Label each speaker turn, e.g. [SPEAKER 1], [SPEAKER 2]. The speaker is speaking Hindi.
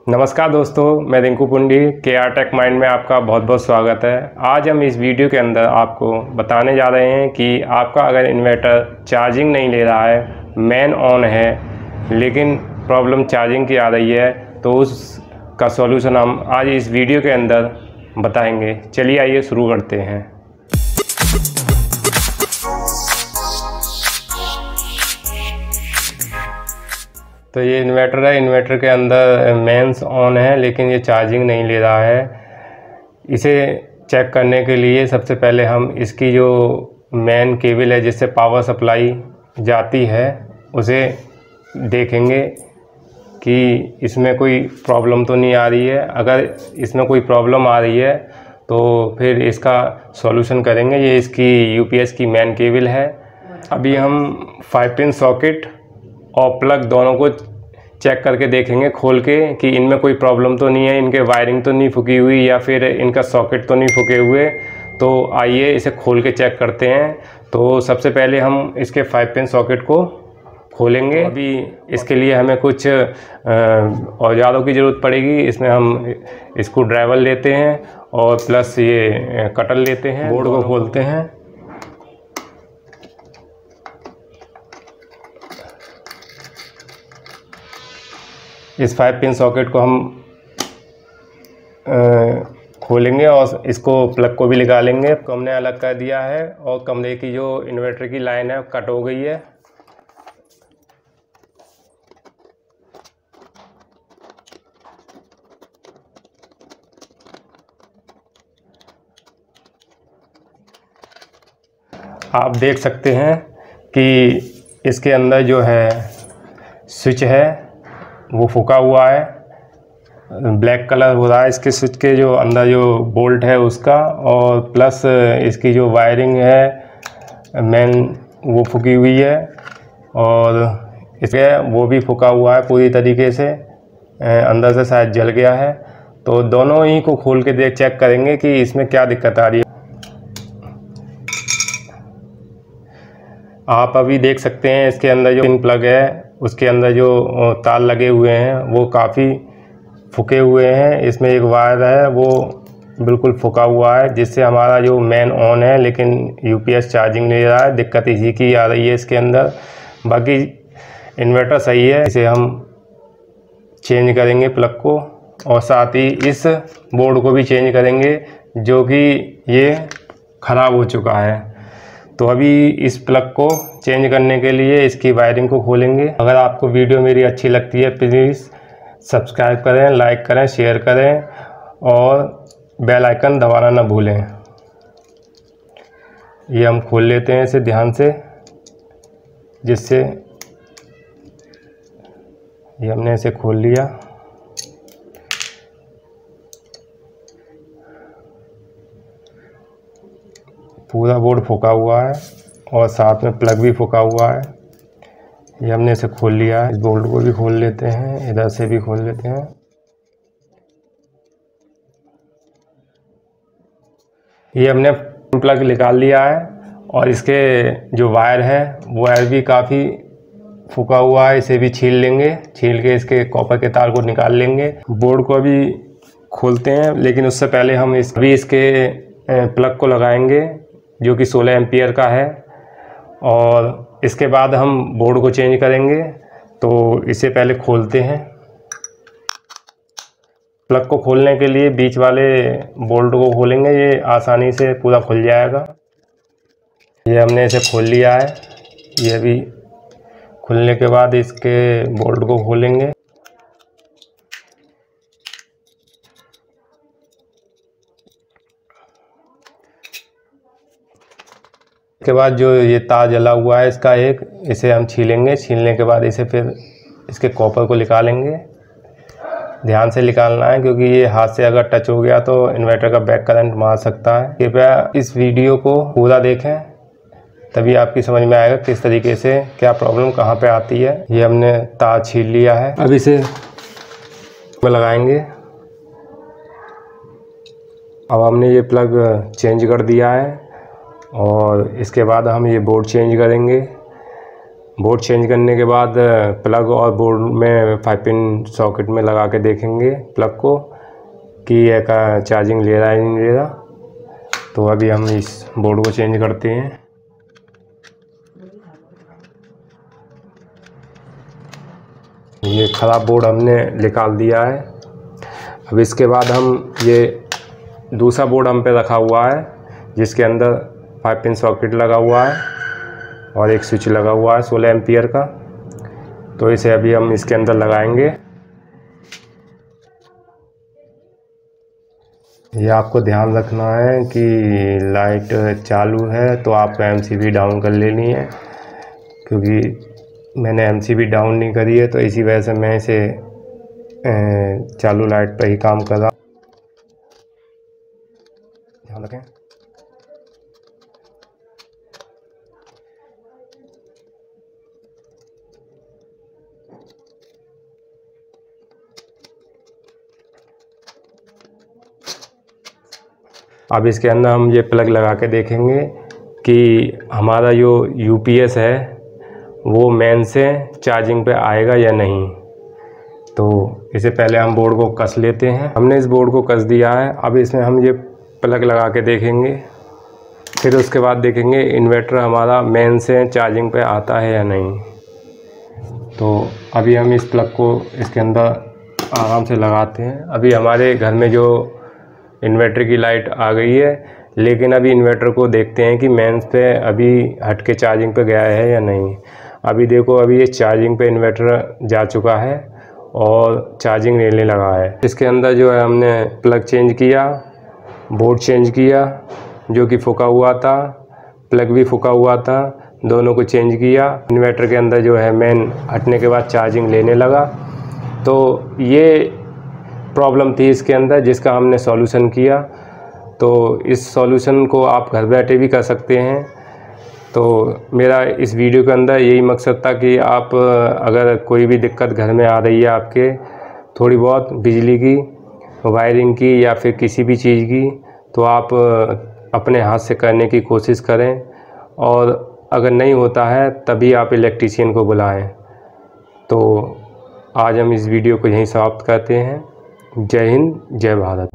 [SPEAKER 1] नमस्कार दोस्तों, मैं रिंकू पुंडी के आर टेक माइंड में आपका बहुत बहुत स्वागत है। आज हम इस वीडियो के अंदर आपको बताने जा रहे हैं कि आपका अगर इन्वर्टर चार्जिंग नहीं ले रहा है, मेन ऑन है लेकिन प्रॉब्लम चार्जिंग की आ रही है, तो उसका सॉल्यूशन हम आज इस वीडियो के अंदर बताएंगे। चलिए आइए शुरू करते हैं। तो ये इन्वर्टर है, इन्वर्टर के अंदर मेंस ऑन है लेकिन ये चार्जिंग नहीं ले रहा है। इसे चेक करने के लिए सबसे पहले हम इसकी जो मेन केबल है जिससे पावर सप्लाई जाती है उसे देखेंगे कि इसमें कोई प्रॉब्लम तो नहीं आ रही है। अगर इसमें कोई प्रॉब्लम आ रही है तो फिर इसका सॉल्यूशन करेंगे। ये इसकी यूपीएस की मेन केबल है। अभी हम 5 पिन सॉकेट और प्लग दोनों को चेक करके देखेंगे खोल के कि इनमें कोई प्रॉब्लम तो नहीं है, इनके वायरिंग तो नहीं फूकी हुई या फिर इनका सॉकेट तो नहीं फूके हुए। तो आइए इसे खोल के चेक करते हैं। तो सबसे पहले हम इसके 5 पिन सॉकेट को खोलेंगे। अभी इसके लिए हमें कुछ औजारों की ज़रूरत पड़ेगी। इसमें हम स्क्रू ड्राइवर लेते हैं और प्लस ये कटर लेते हैं। बोर्ड को खोलते हैं। इस 5 पिन सॉकेट को हम खोलेंगे और इसको प्लग को भी निकालेंगे। तो हमने अलग कर दिया है और कमरे की जो इन्वर्टर की लाइन है कट हो गई है। आप देख सकते हैं कि इसके अंदर जो है स्विच है वो फूका हुआ है, ब्लैक कलर हो रहा है इसके स्विच के जो अंदर जो बोल्ट है उसका, और प्लस इसकी जो वायरिंग है मेन वो फूकी हुई है और इसके वो भी फूका हुआ है पूरी तरीके से, अंदर से शायद जल गया है। तो दोनों ही को खोल के चेक करेंगे कि इसमें क्या दिक्कत आ रही है। आप अभी देख सकते हैं इसके अंदर जो पिन प्लग है उसके अंदर जो तार लगे हुए हैं वो काफ़ी फूके हुए हैं। इसमें एक वायर है वो बिल्कुल फूका हुआ है जिससे हमारा जो मेन ऑन है लेकिन यूपीएस चार्जिंग नहीं ले रहा है। दिक्कत इसी की आ रही है इसके अंदर। बाकी इन्वर्टर सही है। इसे हम चेंज करेंगे प्लग को और साथ ही इस बोर्ड को भी चेंज करेंगे जो कि ये ख़राब हो चुका है। तो अभी इस प्लग को चेंज करने के लिए इसकी वायरिंग को खोलेंगे। अगर आपको वीडियो मेरी अच्छी लगती है प्लीज़ सब्सक्राइब करें, लाइक करें, शेयर करें और बेल आइकन दबाना ना भूलें। ये हम खोल लेते हैं इसे ध्यान से, जिससे ये हमने इसे खोल लिया। पूरा बोर्ड फूका हुआ है और साथ में प्लग भी फूका हुआ है। ये हमने इसे खोल लिया है। इस बोल्ट को भी खोल लेते हैं, इधर से भी खोल लेते हैं। ये हमने प्लग निकाल लिया है और इसके जो वायर है वो वायर भी काफ़ी फूका हुआ है। इसे भी छील लेंगे, छील के इसके कॉपर के तार को निकाल लेंगे। बोर्ड को अभी खोलते हैं लेकिन उससे पहले हम इसके प्लग को लगाएंगे जो कि 16 एम्पियर का है और इसके बाद हम बोर्ड को चेंज करेंगे। तो इसे पहले खोलते हैं। प्लग को खोलने के लिए बीच वाले बोल्ट को खोलेंगे, ये आसानी से पूरा खुल जाएगा। ये हमने इसे खोल लिया है। ये भी खुलने के बाद इसके बोल्ट को खोलेंगे। इसके बाद जो ये तार जला हुआ है इसका एक, इसे हम छीलेंगे। छीलने के बाद इसे फिर इसके कॉपर को निकालेंगे। ध्यान से निकालना है क्योंकि ये हाथ से अगर टच हो गया तो इन्वर्टर का बैक करंट मार सकता है। कृपया इस वीडियो को पूरा देखें तभी आपकी समझ में आएगा किस तरीके से क्या प्रॉब्लम कहाँ पे आती है। ये हमने तार छील लिया है। अब इसे लगाएंगे। अब हमने ये प्लग चेंज कर दिया है और इसके बाद हम ये बोर्ड चेंज करेंगे। बोर्ड चेंज करने के बाद प्लग और बोर्ड में 5 पिन सॉकेट में लगा के देखेंगे प्लग को कि ये का चार्जिंग ले रहा है नहीं ले रहा। तो अभी हम इस बोर्ड को चेंज करते हैं। ये ख़राब बोर्ड हमने निकाल दिया है। अब इसके बाद हम ये दूसरा बोर्ड हम पे रखा हुआ है जिसके अंदर 5 पिन सॉकेट लगा हुआ है और एक स्विच लगा हुआ है 16 एम्पियर का। तो इसे अभी हम इसके अंदर लगाएंगे। ये आपको ध्यान रखना है कि लाइट चालू है तो आपको एमसीबी डाउन कर लेनी है, क्योंकि मैंने एमसीबी डाउन नहीं करी है तो इसी वजह से मैं इसे चालू लाइट पर ही काम कर रहा। ध्यान रखें। अब इसके अंदर हम ये प्लग लगा के देखेंगे कि हमारा जो यूपीएस है वो मेन से चार्जिंग पे आएगा या नहीं। तो इसे पहले हम बोर्ड को कस लेते हैं। हमने इस बोर्ड को कस दिया है। अब इसमें हम ये प्लग लगा के देखेंगे, फिर उसके बाद देखेंगे इन्वर्टर हमारा मेन से चार्जिंग पे आता है या नहीं। तो अभी हम इस प्लग को इसके अंदर आराम से लगाते हैं। अभी हमारे घर में जो इन्वर्टर की लाइट आ गई है, लेकिन अभी इन्वर्टर को देखते हैं कि मेंस पे अभी हट के चार्जिंग पे गया है या नहीं। अभी देखो, अभी ये चार्जिंग पे इन्वर्टर जा चुका है और चार्जिंग लेने लगा है। इसके अंदर जो है हमने प्लग चेंज किया, बोर्ड चेंज किया, जो कि फूका हुआ था, प्लग भी फूका हुआ था, दोनों को चेंज किया। इन्वर्टर के अंदर जो है मेन हटने के बाद चार्जिंग लेने लगा। तो ये प्रॉब्लम थी इसके अंदर, जिसका हमने सॉल्यूशन किया। तो इस सॉल्यूशन को आप घर बैठे भी कर सकते हैं। तो मेरा इस वीडियो के अंदर यही मकसद था कि आप अगर कोई भी दिक्कत घर में आ रही है आपके, थोड़ी बहुत बिजली की, वायरिंग की या फिर किसी भी चीज़ की, तो आप अपने हाथ से करने की कोशिश करें, और अगर नहीं होता है तभी आप इलेक्ट्रीशियन को बुलाएं। तो आज हम इस वीडियो को यहीं समाप्त करते हैं। जय हिंद, जय भारत।